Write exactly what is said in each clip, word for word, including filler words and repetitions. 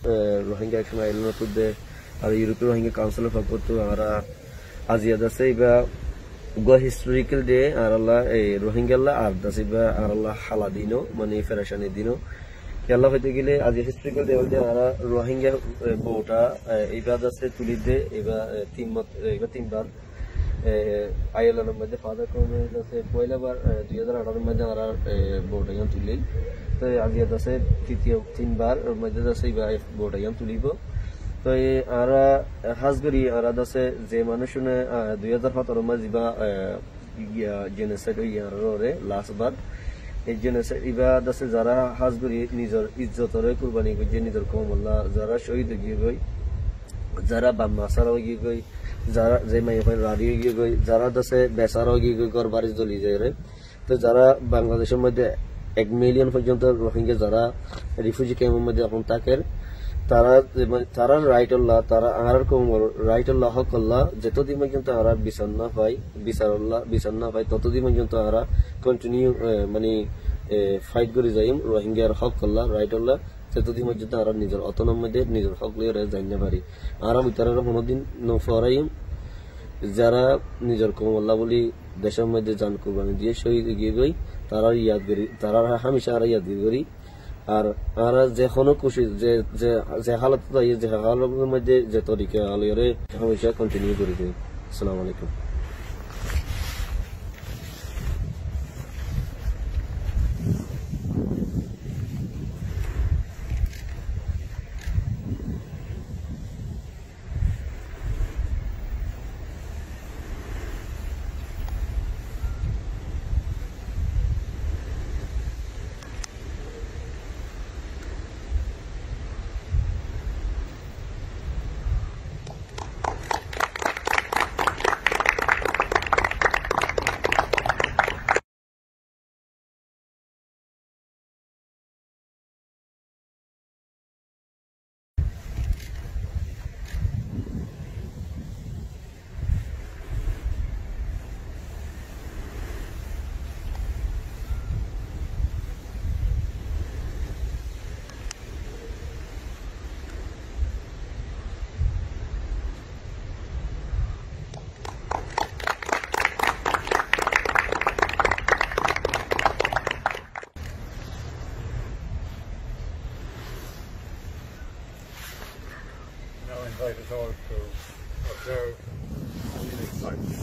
Rohingya Action Island tudde ar European Rohingya Council fakottu ara aziyada seiba go historical day aralla e Rohingya la ar dasiba aralla haladino mani ferashani dino yalla hoyte gele az historical day bolde ara Rohingya bota eiba dase tulide eba timmat eba timbar আইএলএর মধ্যে father কমে আছে পয়লা বার দুই হাজার আঠারো মধ্যে আমরা board আইন তুলি তো আগে আছে তৃতীয় তিনবার এর মধ্যে আছে বোর্ড আইন তুলিব তো আমরা হাজগরি আর আছে যে মানুষনে দুই হাজার সতেরো মধ্যে বা জেনোসাইড ইয়ারে লাস্ট বার এই জেনোসাইড ইবা আছে যারা হাজগরি নিজের ইজ্জতরে কুরবানি করে নিজের কমল্লা যারা শহীদ হয়ে গই যারা বাম্মাসার হয়ে গই যারা যে মাই হয় রাডি হয়ে গই যারা দশে বেসার হয়ে গই ঘর বাড়ি জ্বলি যায় রে তো যারা বাংলাদেশের মধ্যে এক মিলিয়ন পর্যন্ত রোহিঙ্গা যারা রিফিউজি ক্যাম্পের মধ্যে এখন থাকেন তারা তারা রাইট আল্লাহ তারা আর কোন রাইট আল্লাহ হক আল্লাহ যতদিন পর্যন্ত আমরা বিচার না পাই বিচার আল্লাহ বিচার না পাই ততদিন পর্যন্ত আমরা কন্টিনিউ মানে ফাইট করে যাই রোহিঙ্গার হক আল্লাহ রাইট আল্লাহ ততদিন পর্যন্ত আমরা নিজের অতনম মধ্যে নিজের হক লিয়ে জানতে পারি আমরা ভিতরে কোনোদিন নফরাই যারা নিজের কমল্লা বলি দেশের মধ্যে জান কুরবানি দিয়ে শহীদ গিয়ে গই তারা ইয়াদ করি তারা হামেশা আমরা ইয়াদ করি আর আমরা যে কোনো খুশি যে যে হালত যে হালতের মধ্যে যে তরিকা আলিয়ারে হামেশা কন্টিনিউ করে দিই আসসালামু আলাইকুম Invite us all to observe these sites.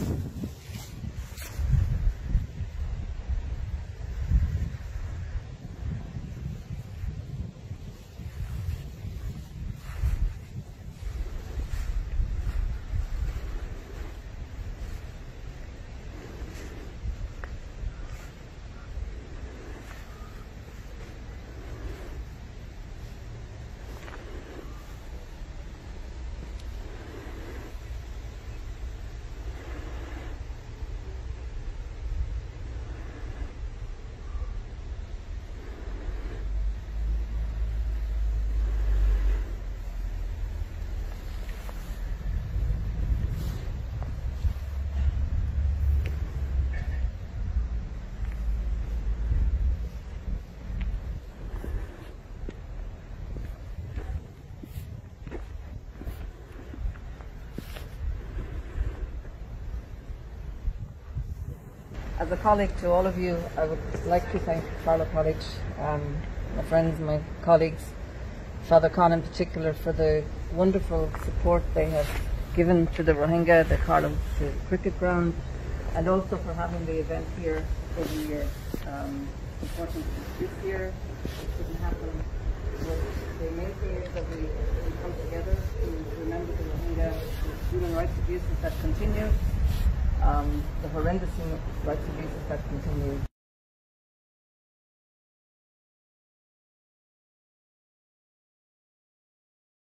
As a colleague to all of you, I would like to thank Carlow College, um, my friends, my colleagues, Father Con in particular, for the wonderful support they have given to the Rohingya, the Carlow cricket ground, and also for having the event here every year. Um, important this year, it didn't happen, but the main thing is that we, we come together to remember the Rohingya, the human rights abuses that continue. Um, the horrendous human rights abuses that continue.